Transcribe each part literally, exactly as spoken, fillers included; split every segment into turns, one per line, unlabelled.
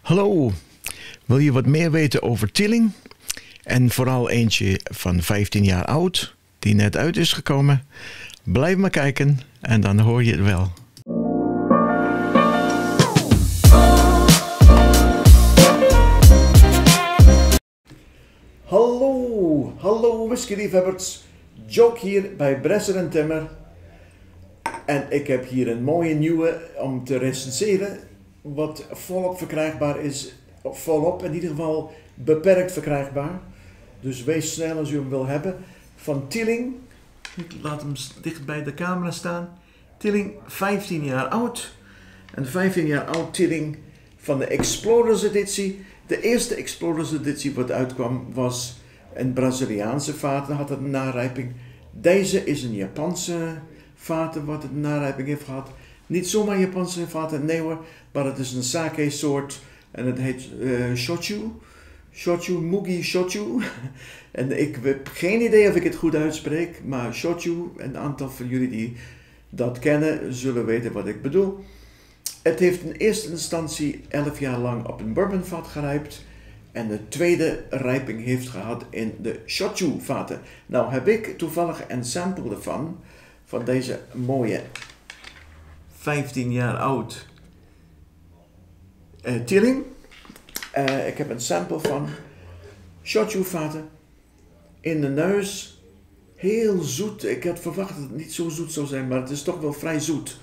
Hallo, wil je wat meer weten over Teeling? En vooral eentje van vijftien jaar oud, die net uit is gekomen? Blijf maar kijken en dan hoor je het wel. Hallo, hallo whiskyliefhebbers. Joke hier bij Bresser en Timmer. En ik heb hier een mooie nieuwe om te recenseren. Wat volop verkrijgbaar is. Volop, in ieder geval beperkt verkrijgbaar. Dus wees snel als u hem wil hebben. Van Teeling. Ik laat hem dicht bij de camera staan. Teeling, vijftien jaar oud. Een vijftien jaar oud Teeling van de Explorers editie. De eerste Explorers editie wat uitkwam was een Braziliaanse vaten, had het een narijping. Deze is een Japanse vaten wat het een narijping heeft gehad. Niet zomaar Japanse vaten, nee hoor, maar het is een sake soort en het heet uh, shochu. Shochu, Mugi Shochu. En ik heb geen idee of ik het goed uitspreek, maar Shochu, een aantal van jullie die dat kennen zullen weten wat ik bedoel. Het heeft in eerste instantie elf jaar lang op een bourbonvat gerijpt en de tweede rijping heeft gehad in de shochu vaten. Nou heb ik toevallig een sample ervan, van deze mooie vijftien jaar oud uh, Teeling. Uh, ik heb een sample van shochu vaten in de neus. Heel zoet. Ik had verwacht dat het niet zo zoet zou zijn, maar het is toch wel vrij zoet.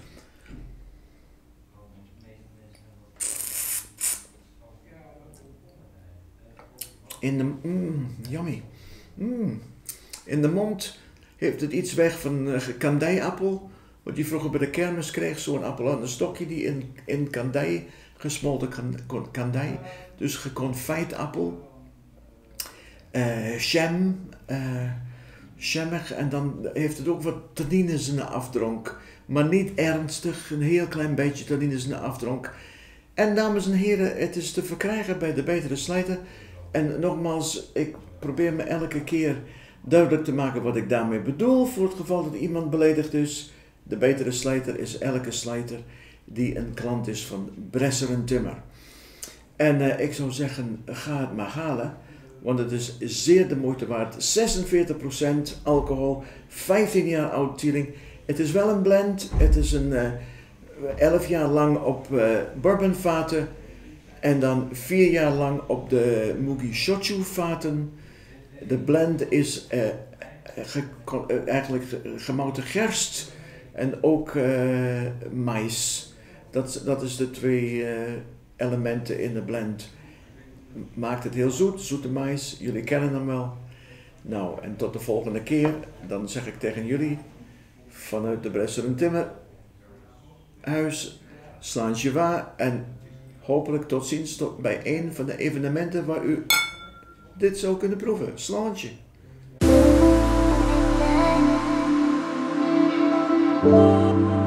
In de, mm, yummy. Mm. In de mond heeft het iets weg van uh, kandijappel. Wat je vroeger bij de kermis kreeg. Zo'n appel aan een stokje die in, in kandij, gesmolten kandij. Dus geconfijt appel. Uh, jam. Uh, jammig. En dan heeft het ook wat tannines in de afdronk. Maar niet ernstig. Een heel klein beetje tannines in de afdronk. En dames en heren, het is te verkrijgen bij de Betere Slijter. En nogmaals, ik probeer me elke keer duidelijk te maken wat ik daarmee bedoel. Voor het geval dat iemand beledigd is. De Betere Slijter is elke slijter die een klant is van Bresser en Timmer. En uh, ik zou zeggen, ga het maar halen. Want het is zeer de moeite waard. zesenveertig procent alcohol, vijftien jaar oud Teeling. Het is wel een blend. Het is een uh, elf jaar lang op uh, bourbonvaten. En dan vier jaar lang op de Mugi Shochu vaten. De blend is uh, ge, uh, eigenlijk gemouten gerst en ook uh, mais. Dat, dat is de twee uh, elementen in de blend. Maakt het heel zoet, zoete mais. Jullie kennen hem wel. Nou, en tot de volgende keer. Dan zeg ik tegen jullie vanuit de Bresser en Timmer huis, Slanjeva en hopelijk tot ziens tot bij een van de evenementen waar u dit zou kunnen proeven. Slaantje.